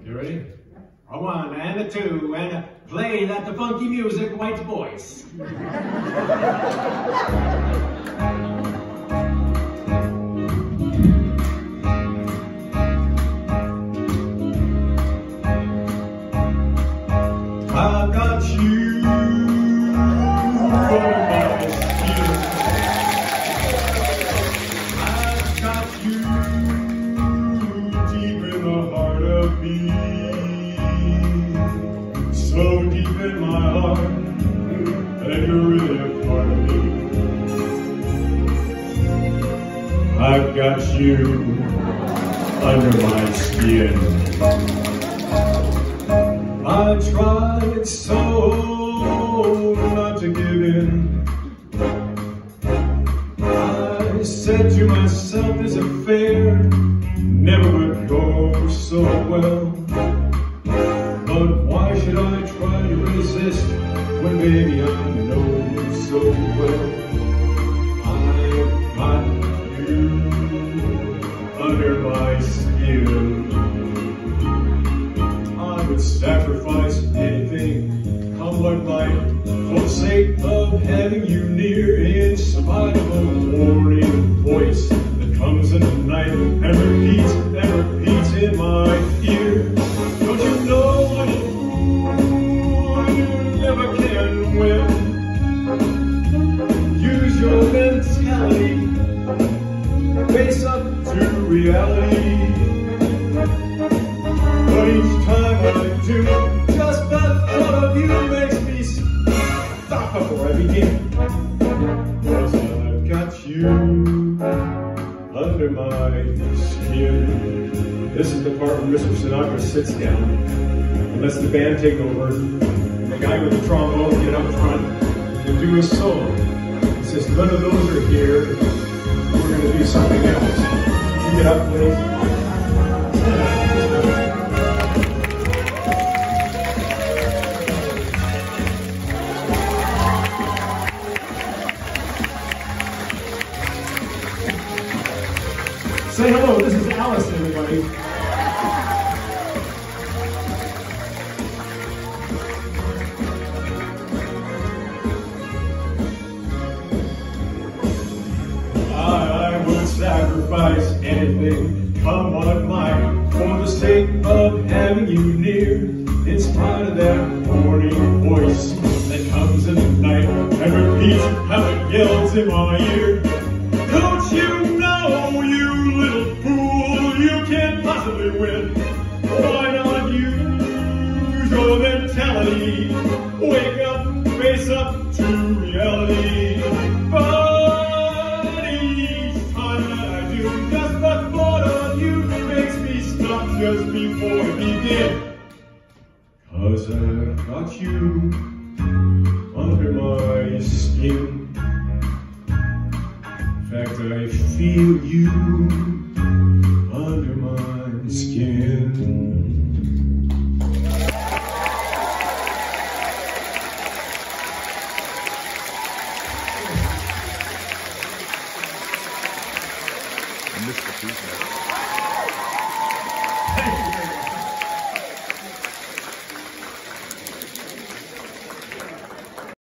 You ready? A one and a two and a play that the funky music, white voice. I've got you for my skin. I've got you deep in the heart of me, so deep in my heart that you're really a part of me. I've got you under my skin. I tried so not to give in. I said to myself, this affair never would go so well. But why should I try to resist when baby I know so well I've got you under my skin. I would sacrifice anything, come what might, for the sake of having you near, in spite of a warning voice that comes in the night and repeats in my ear. Don't you know, little fool, you never can win. Use your mentality, face up to reality. But each time I do, just the thought of you makes me stop before I begin. 'Cause I've got you under my skin. This is the part where Mr. Sinatra sits down and lets the band take over. The guy with the trombone get up front and do a solo. He says, none of those are here. We're going to do something else. You get up, please. Say hello, this is Alice, everybody. I would sacrifice anything, come what might, for the sake of having you near, in spite of that warning voice that comes in the night and repeats how it yells in my ear. Don't you know, you little fool, you can't possibly win. Why not use your mentality? Wake up, face up to reality. But each time that I do, just the thought of you makes me stop just before I begin. 'Cause I've got you under my skin. In fact, I feel you under my skin. I missed the piece.